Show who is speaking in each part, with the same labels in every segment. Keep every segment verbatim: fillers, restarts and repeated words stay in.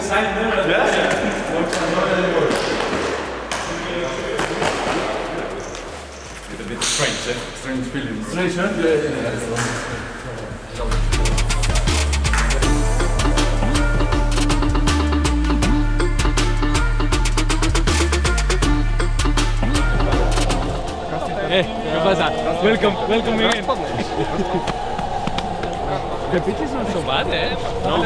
Speaker 1: sign there?
Speaker 2: Yes.
Speaker 1: It's a bit strange, eh? Strange feeling.
Speaker 2: Strange, huh? Yeah, yeah, yeah.
Speaker 3: Hey, ¿qué pasa? Welcome, welcome again. The pitch is not so bad, eh? No,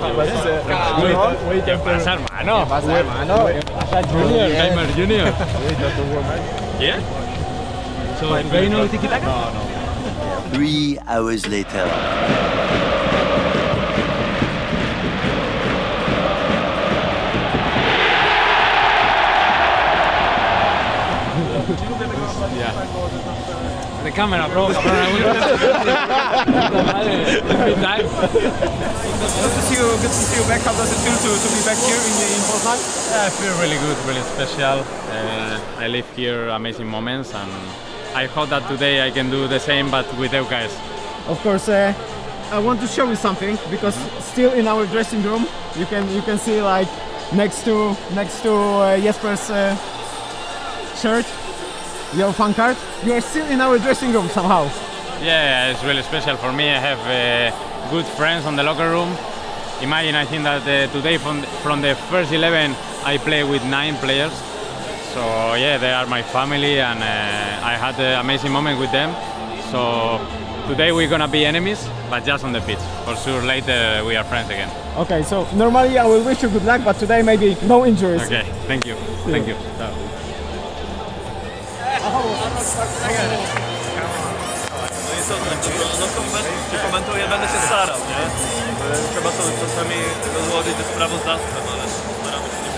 Speaker 3: ¿Qué pasa, hermano? ¿Qué pasa, hermano? ¿Qué pasa, Junior? Gamer Junior. Yeah? So, very no tiki-taka? No, no.
Speaker 4: Three hours later.
Speaker 3: Yeah. The camera, bro. Good to
Speaker 5: see you. Good to see you back. How does it feel to, to be back here in, in Poznan?
Speaker 3: Yeah, I feel really good, really special. Uh, I live here amazing moments, and I hope that today I can do the same, but with you guys.
Speaker 5: Of course, uh, I want to show you something because still in our dressing room, you can you can see like next to next to uh, Jesper's uh, shirt. Your fan card, you are still in our dressing room somehow.
Speaker 3: Yeah, it's really special for me. I have uh, good friends on the locker room. Imagine, I think that uh, today from the, from the first eleven I play with nine players. So yeah, they are my family, and uh, I had an amazing moment with them. So today we're gonna be enemies, but just on the pitch. For sure, later we are friends again.
Speaker 5: Okay, so normally I will wish you good luck, but today maybe no injuries.
Speaker 3: Okay, thank you.
Speaker 5: See
Speaker 3: thank
Speaker 5: you.
Speaker 3: you.
Speaker 2: No i co, no koment, komentuję, będę się starał, nie? Trzeba to czasami rozłożyć ze sprawozdawstwem, ale staramy się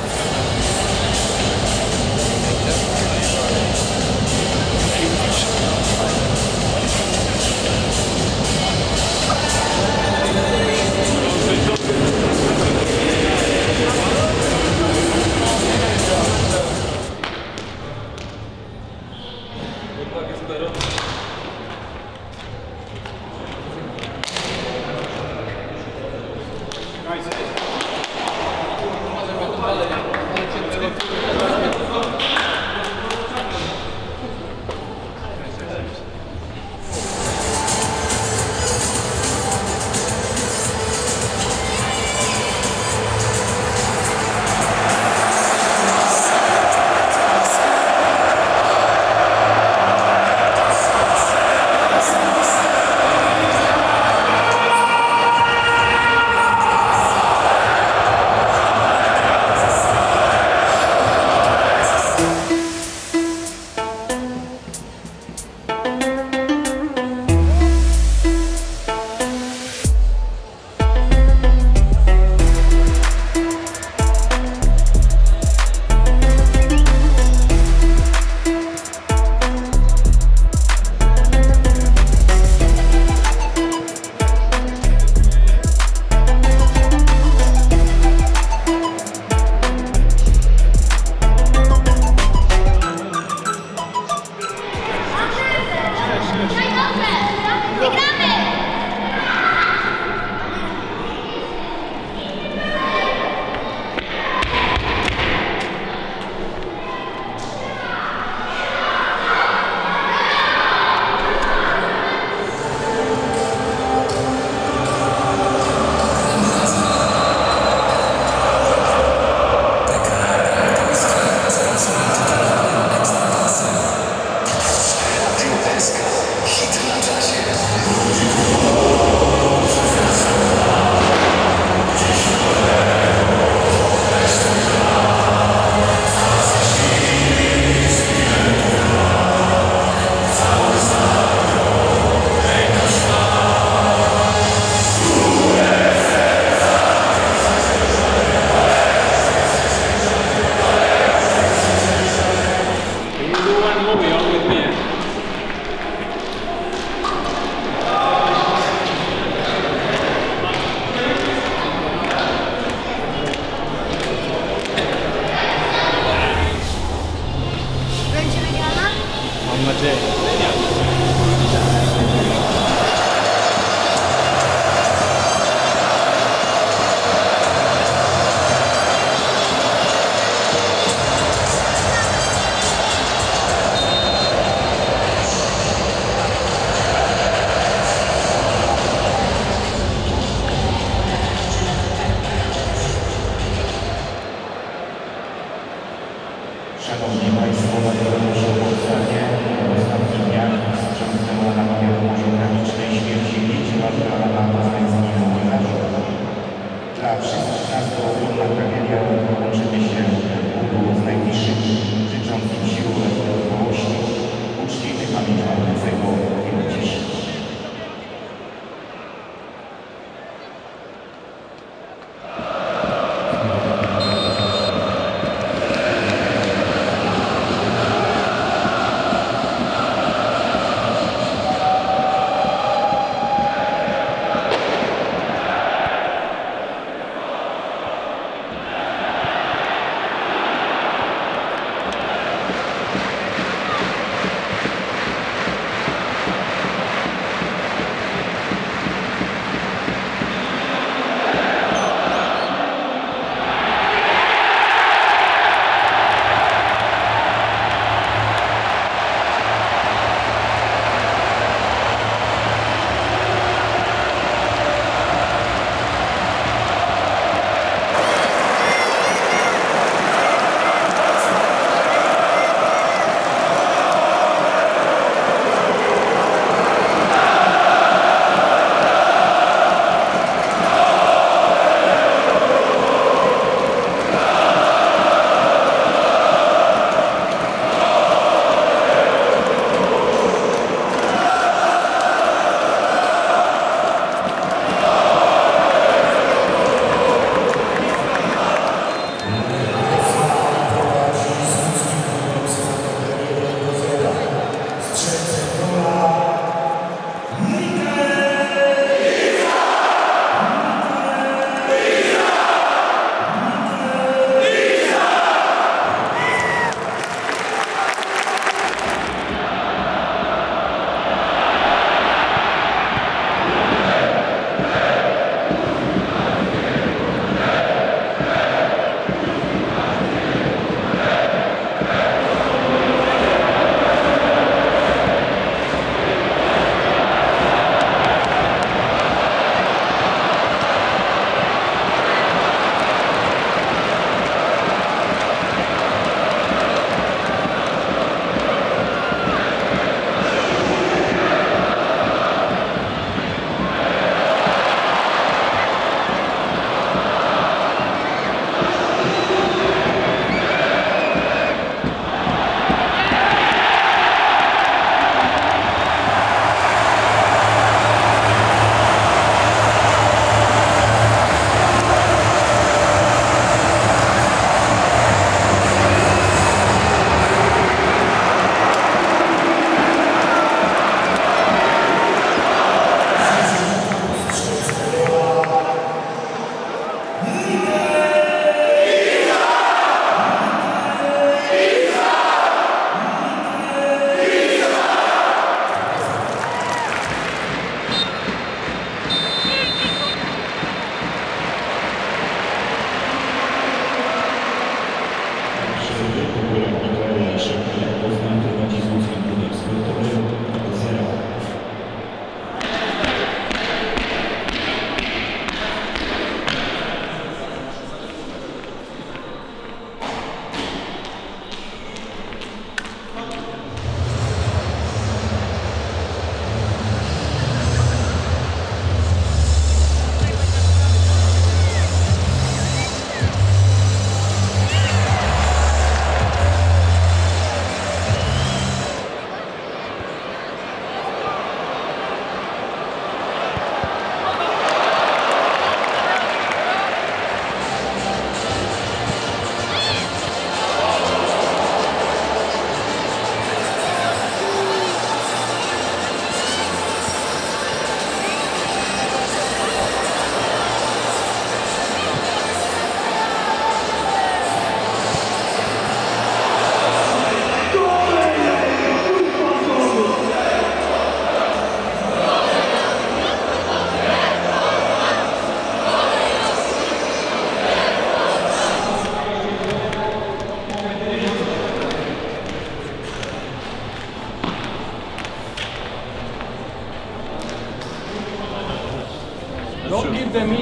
Speaker 6: Szanowni Państwo, na Tadeuszu Powstanie w ostatnich dniach wstrząsnęło na wiadomość o tragicznej śmierci pięcioletniego na poznańskim młynarzu. Dla wszystkich nas to ogromna tragedia, łączymy się z najbliższymi, życząc im sił i wytrwałości. Uczcijmy pamięć Waldecego chwilą ciszy.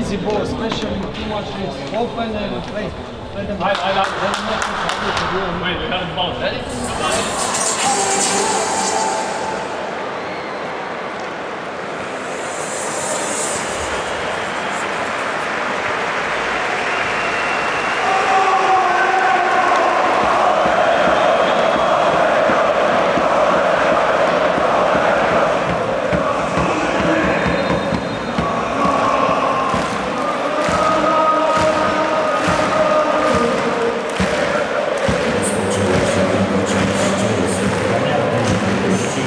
Speaker 5: easy ball, especially too much risk. Open and play. Let them. I, I love it. Let them not push out to do.
Speaker 2: Wait, we got the ball. Ready?
Speaker 6: Rozpoczęła się druga część spotkania. Gości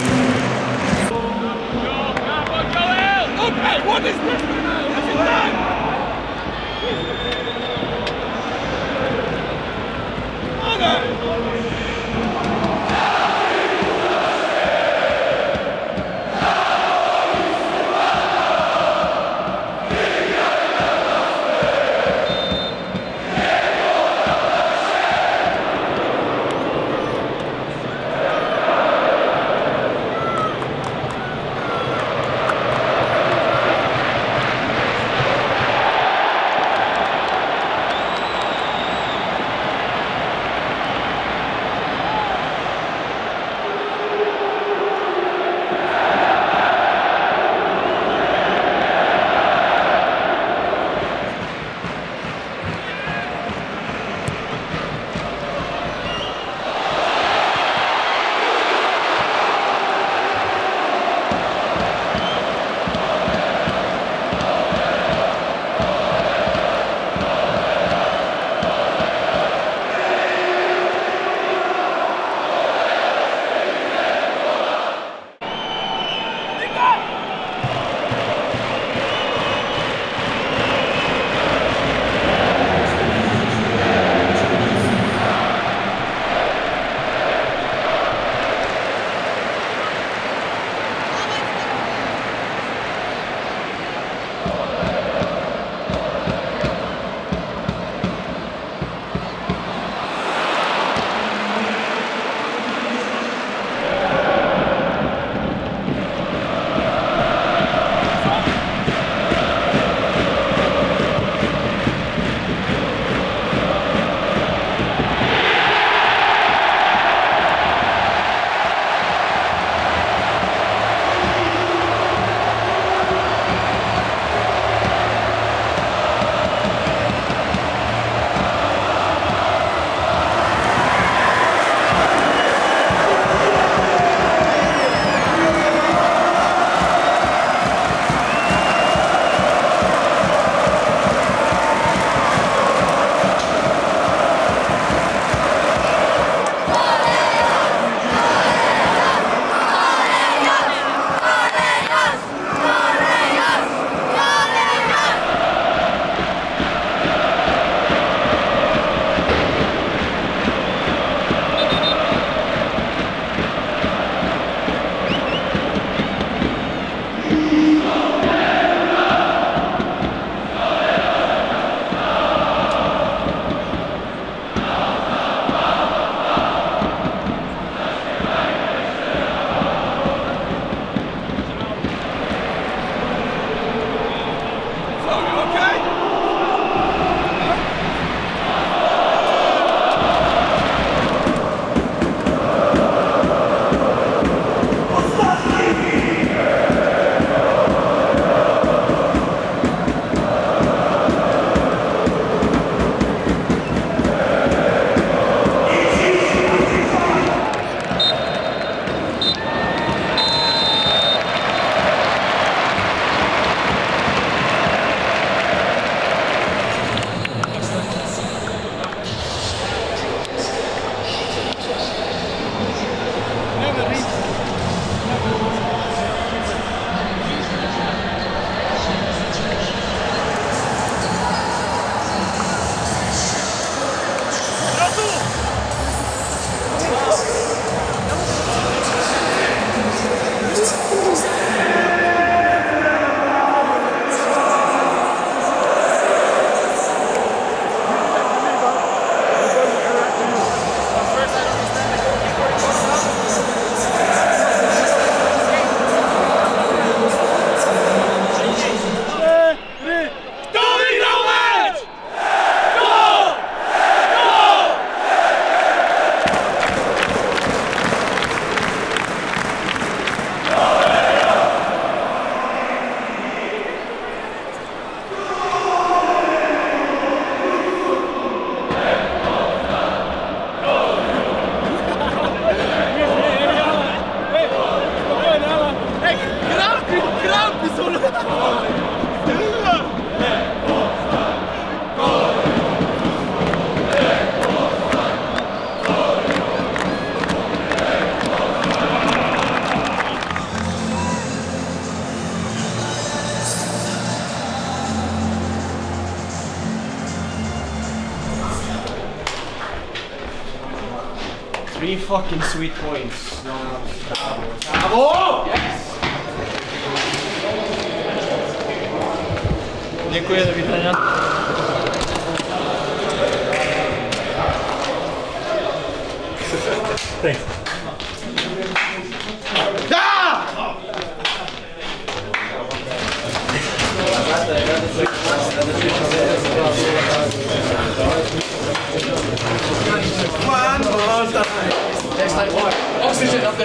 Speaker 5: Three fucking sweet points. No, no. Bravo! Yes!
Speaker 2: Dziękuję, do widzenia. Thanks.
Speaker 5: One more time. Next time, oxygen after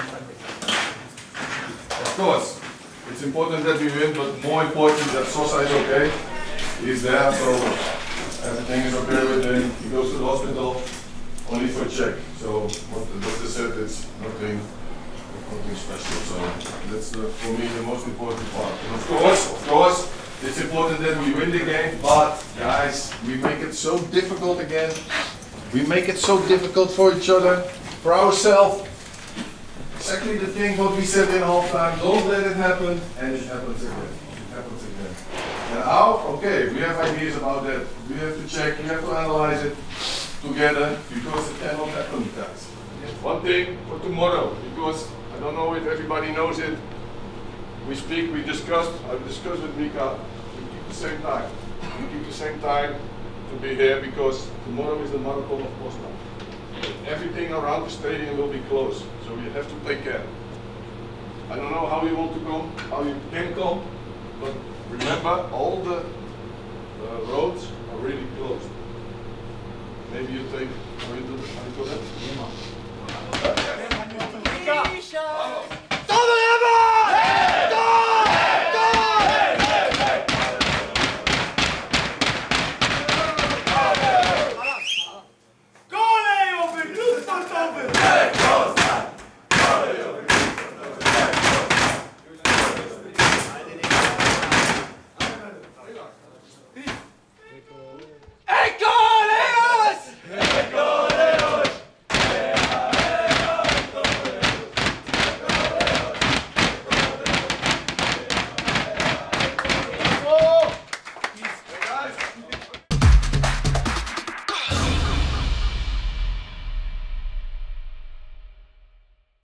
Speaker 7: Of course, it's important that we win, but more important that Sosa is okay. He's there, so everything is okay with him. He goes to the hospital only for a check. So what the doctor said, it's nothing, nothing special. So that's the, for me the most important part. And of course, of course, it's important that we win the game. But guys, we make it so difficult again. We make it so difficult for each other, for ourselves. Exactly the thing what we said in halftime. Don't let it happen, and it happens again. It happens again. And now, okay, we have ideas about that. We have to check. We have to analyze it together because it cannot happen, guys. One thing for tomorrow, because I don't know if everybody knows it. We speak, we discussed. I discussed with Mika. We keep the same time. We keep the same time to be here because tomorrow is the marathon of Poznan. Everything around the stadium will be closed, so we have to take care. I don't know how you want to come, how you can come, but remember all the uh, roads are really closed. Maybe you take, how you do, how you do that?